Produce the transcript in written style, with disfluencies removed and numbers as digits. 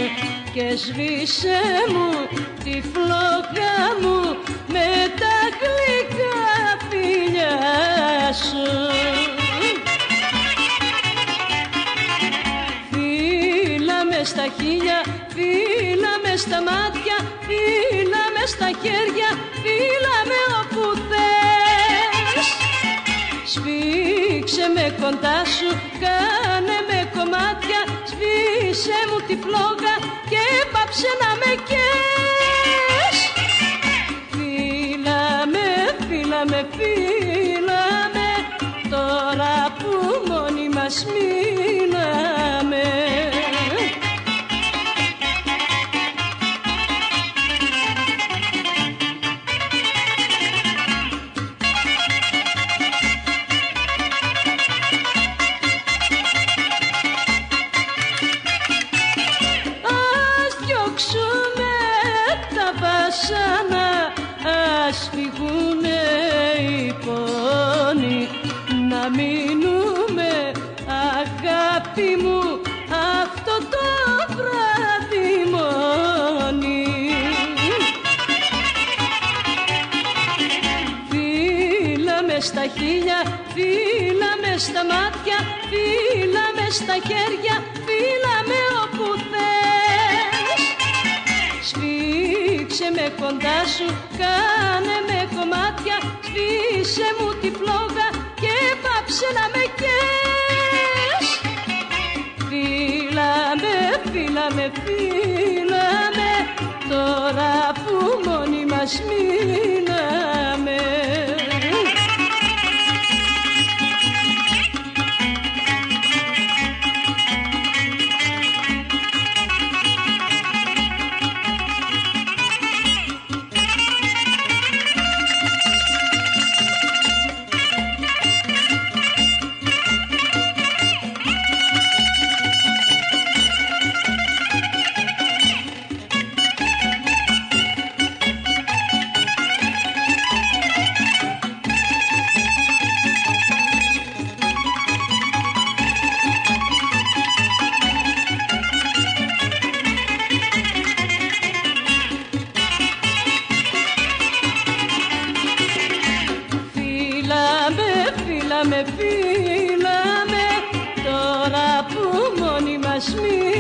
και σβήσε μου τη φλόγα μου με τα γλυκά φιλιά σου. Φύλλα με στα χείλια, φύλλα με στα μάτια, φύλλα με στα χέρια, φύλλα με όπου θες. Σφίξε με κοντά σου, κάνε με κομμάτια, σβήσε μου τη φλόγα και πάψε να με καις. Φύλλα με, φύλλα με, φύλλα με, τώρα που μόνοι μας μείναμε. Ας φύγουνε οι πόνοι, να μείνουμε αγάπη μου αυτό το βράδυ μόνοι. Φύλλα με στα χείλια, φύλλα με στα μάτια, φύλλα με στα χέρια, φύλλα με όπου θες. Σφίξε με κοντά σου, κάνε με κομμάτια, σβήσε μου τη φλόγα και πάψε να με καις. Φύλλα με, φύλλα με, φύλλα με, τώρα που μόνοι μας μείναμε. Φύλλα με, τώρα που μόνοι μας μείναμε.